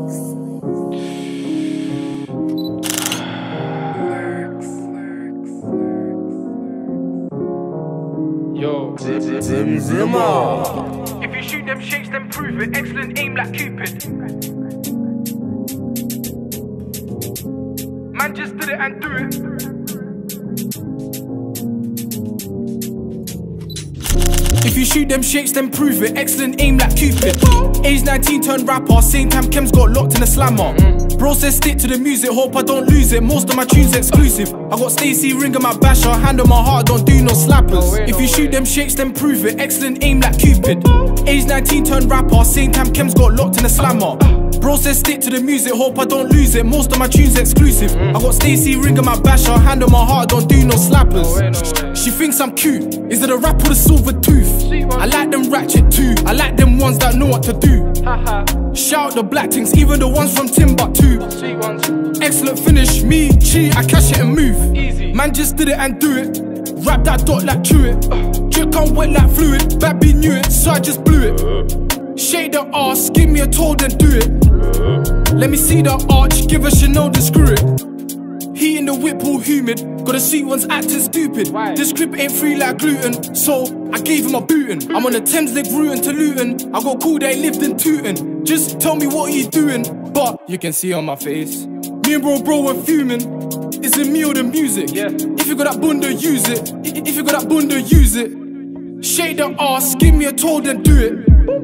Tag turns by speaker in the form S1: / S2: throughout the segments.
S1: Yo,
S2: Zimmer. If you shoot them shapes, then prove it. Excellent aim like Cupid. Man just did it and do it.
S3: If you shoot them shapes, then prove it. Excellent aim like Cupid. Age 19 turned rapper. Same time Kems got locked in a slammer. Bro says stick to the music, hope I don't lose it. Most of my tunes exclusive. I got Stacey Ring on my basher, hand on my heart, don't do no slappers. If you shoot them shapes, then prove it. Excellent aim like Cupid. Age 19 turned rapper. Same time Kems got locked in a slammer. Bro says stick to the music, hope I don't lose it. Most of my tunes exclusive. I got Stacey Ring on my basher, hand on my heart, don't do no slappers. She thinks I'm cute. Is it a rap with a silver tooth? I like them ratchet too. I like them ones that know what to do. Shout the black things, even the ones from Timbuktu. Excellent finish, me, cheat, I cash it and move. Man just did it and do it. Rap that dot like chew it. Drip on wet like fluid. Bad B knew it, so I just blew it. Shade the arse, give me a toe then do it. Let me see the arch, give a Chanel then screw it. He in the whip all humid, got the sweet ones acting stupid. This grip ain't free like gluten, so I gave him a bootin'. I'm on the Thames Link rootin' to Luton. I got cool, they lived in Tooting. Just tell me what you doing, but you can see on my face. Me and bro were fuming. Is it me or the music? If you got that bunda, use it. If you got that bunda, use it. Shade the arse, give me a toe then do it.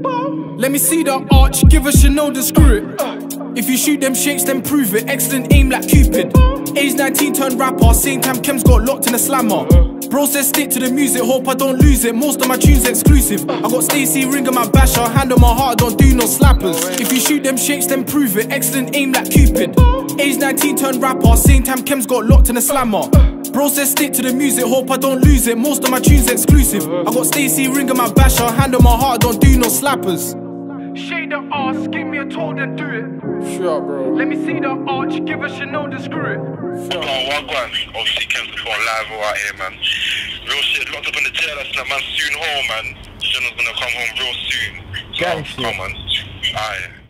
S3: Let me see the arch, give a Chanel then screw it. If you shoot them shapes, then prove it. Excellent aim like Cupid. Age 19 turned rapper. Same time Kems got locked in a slammer. Bro says stick to the music, hope I don't lose it. Most of my tunes exclusive. I got Stacey Ring on my basher, hand on my heart, don't do no slappers. If you shoot them shapes, then prove it. Excellent aim like Cupid. Age 19 turned rapper. Same time Kems got locked in a slammer. Bro says stick to the music, hope I don't lose it. Most of my tunes exclusive. I got Stacey Ring on my basher, hand on my heart, don't do no slappers.
S2: Shade the arse, give me a toe then do it.
S1: sure, bro.
S2: Let me see the arch, give a Chanel then screw it.
S4: Wagwan, obviously Kems before live out here, man. Real shit, locked up in the jail, that's that man soon home, man. Jenna's gonna come home real soon. So,
S1: Gang shit.
S4: come on. Aye.